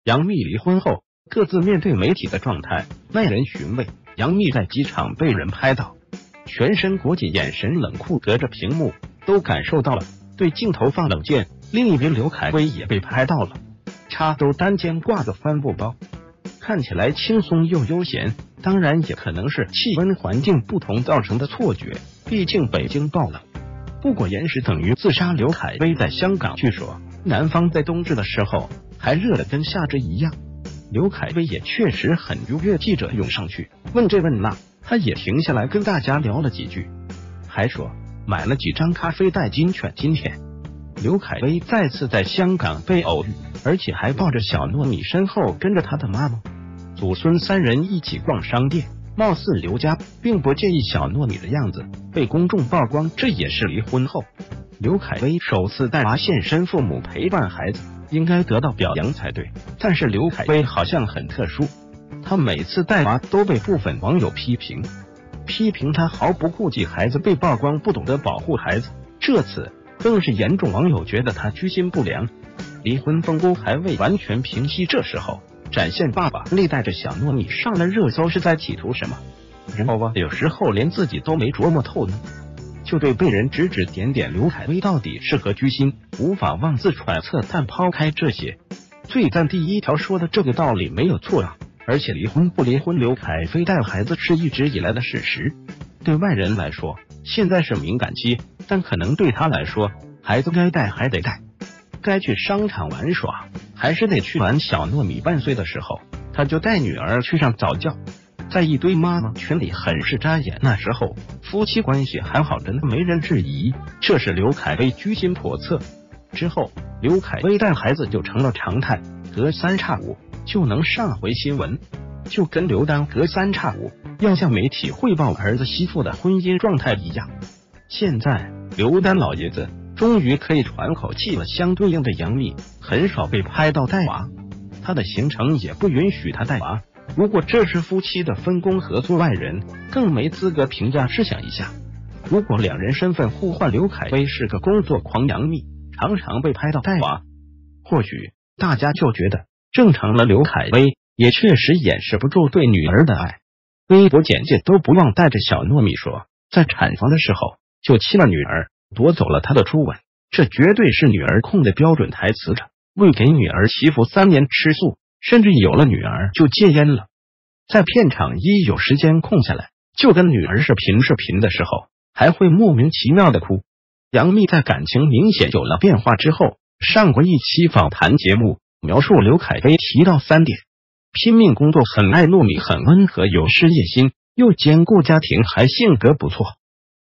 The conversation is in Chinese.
杨幂离婚后，各自面对媒体的状态耐人寻味。杨幂在机场被人拍到，全身裹紧，眼神冷酷，隔着屏幕都感受到了对镜头放冷箭。另一边刘恺威也被拍到了，插兜单肩挂着帆布包，看起来轻松又悠闲。当然也可能是气温环境不同造成的错觉，毕竟北京爆冷，不裹严实等于自杀。刘恺威在香港据说南方在冬至的时候还热得跟夏至一样。刘恺威也确实很愉悦，记者涌上去问这问那，他也停下来跟大家聊了几句，还说买了几张咖啡代金券。今天刘恺威再次在香港被偶遇，而且还抱着小糯米，身后跟着他的妈妈，祖孙三人一起逛商店。貌似刘家并不介意小糯米的样子被公众曝光，这也是离婚后刘恺威首次带娃现身，父母陪伴孩子应该得到表扬才对。但是刘恺威好像很特殊，他每次带娃都被部分网友批评他毫不顾忌孩子被曝光，不懂得保护孩子。这次更是严重，网友觉得他居心不良。离婚风波还未完全平息，这时候展现爸爸力带着小糯米上了热搜，是在企图什么？然后有时候连自己都没琢磨透呢，就对被人指指点点。刘恺威到底是何居心，无法妄自揣测。但抛开这些，最赞第一条说的这个道理没有错啊。而且离婚不离婚，刘恺威带孩子是一直以来的事实。对外人来说，现在是敏感期，但可能对他来说，孩子该带还得带，该去商场玩耍还是得去玩。小糯米半岁的时候，他就带女儿去上早教，在一堆妈妈群里很是扎眼。那时候夫妻关系还好着呢，没人质疑，这是刘恺威居心叵测。之后刘恺威带孩子就成了常态，隔三差五就能上回新闻，就跟刘丹隔三差五要向媒体汇报儿子媳妇的婚姻状态一样。现在刘丹老爷子终于可以喘口气了，相对应的杨幂很少被拍到带娃，她的行程也不允许她带娃。如果这是夫妻的分工合作，外人更没资格评价。试想一下，如果两人身份互换，刘恺威是个工作狂，杨幂常常被拍到带娃，或许大家就觉得正常了。刘恺威也确实掩饰不住对女儿的爱，微博简介都不忘带着小糯米说，在产房的时候就亲了女儿，夺走了她的初吻，这绝对是女儿控的标准台词着。为给女儿媳妇3年吃素，甚至有了女儿就戒烟了。在片场一有时间空下来，就跟女儿视频的时候，还会莫名其妙的哭。杨幂在感情明显有了变化之后，上过一期访谈节目，描述刘恺威提到3点：拼命工作，很爱糯米，很温和，有事业心，又兼顾家庭，还性格不错。